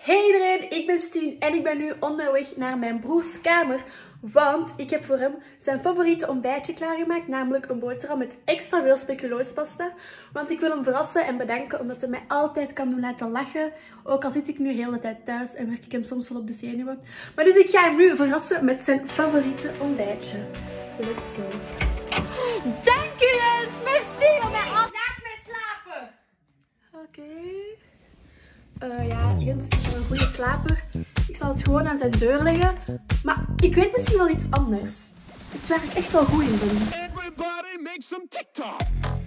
Hey iedereen, ik ben Stien en ik ben nu onderweg naar mijn broers kamer. Want ik heb voor hem zijn favoriete ontbijtje klaargemaakt. Namelijk een boterham met extra veel speculoospasta. Want ik wil hem verrassen en bedanken omdat hij mij altijd kan doen laten lachen. Ook al zit ik nu heel de tijd thuis en werk ik hem soms wel op de zenuwen. Maar dus ik ga hem nu verrassen met zijn favoriete ontbijtje. Let's go. Dank u eens, merci om mij altijd mee slapen. Oké. Ja, Rens is een goede slaper. Ik zal het gewoon aan zijn deur leggen. Maar ik weet misschien wel iets anders. Iets waar ik echt wel goed in ben. Everybody make some TikTok.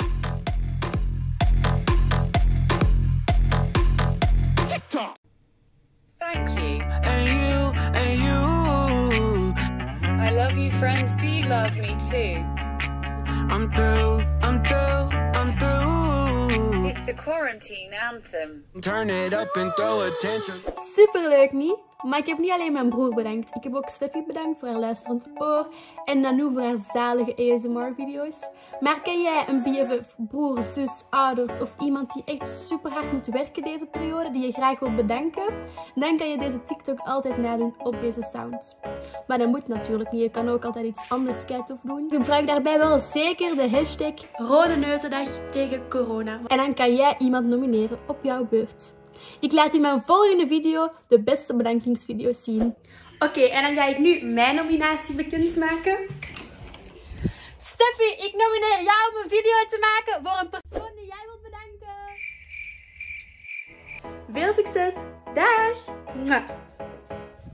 TikTok. Thank you. And you, and you. I love you, friends. Do you love me too? I'm through, I'm through, I'm through. It's the quarantine anthem. Turn it up and throw attention. Superleuk niet? Maar ik heb niet alleen mijn broer bedankt. Ik heb ook Steffi bedankt voor haar luisterend oor. En Nanou voor haar zalige ASMR-video's. Maar ken jij een BFF, broer, zus, ouders of iemand die echt super hard moet werken deze periode, die je graag wil bedanken? Dan kan je deze TikTok altijd nadoen op deze sounds. Maar dat moet natuurlijk niet. Je kan ook altijd iets anders keitof doen. Gebruik daarbij wel zeker de hashtag Rode Neuzendag tegen corona. En dan kan jij iemand nomineren op jouw beurt. Ik laat in mijn volgende video de beste bedankingsvideo's zien. Oké, en dan ga ik nu mijn nominatie bekendmaken. Steffi, ik nomineer jou om een video te maken voor een persoon die jij wilt bedanken. Veel succes! Dag! Mwah.